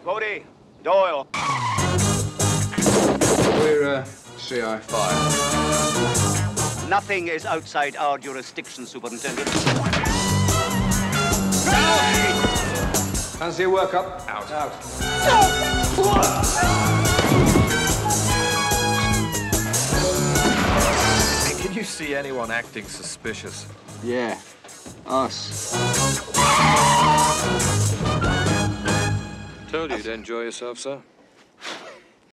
Bodie, Doyle. We're CI5. Nothing is outside our jurisdiction, Superintendent. Fancy a workup? Out. Out. Hey, can you see anyone acting suspicious? Yeah. Us. Told you to enjoy yourself, sir.